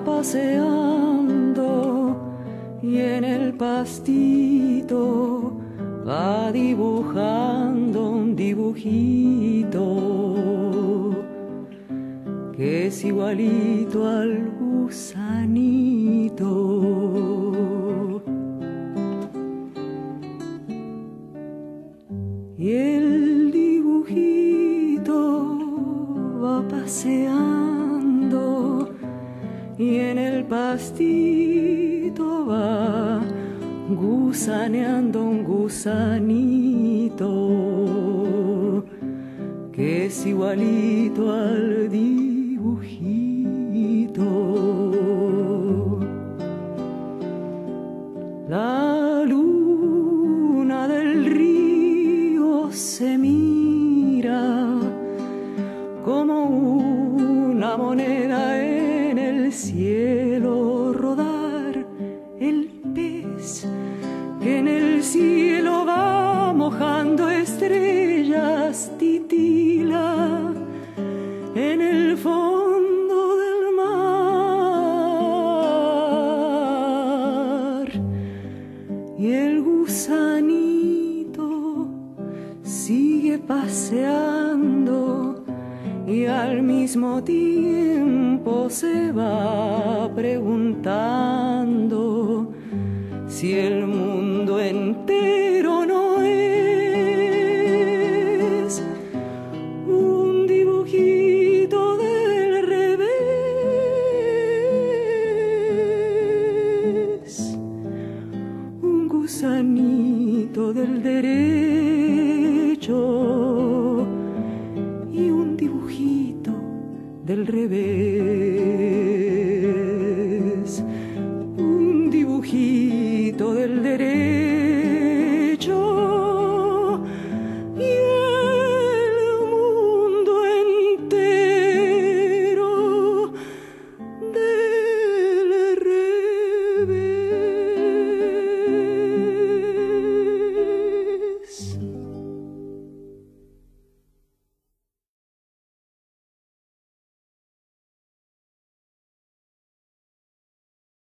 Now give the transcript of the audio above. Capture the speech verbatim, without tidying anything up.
paseando y en el pastito va dibujando un dibujito que es igualito al gusanito. Y el dibujito va paseando y en el pastito va gusaneando un gusanito que es igualito al dibujito. La luna del río se mira como una moneda en el cielo rodar, el pez que en el cielo va mojando estrellas titila en el fondo del mar, y el gusanito sigue paseando y al mismo tiempo se va preguntando si el mundo entero no es un dibujito del revés, un gusanito del derecho y un dibujito del revés.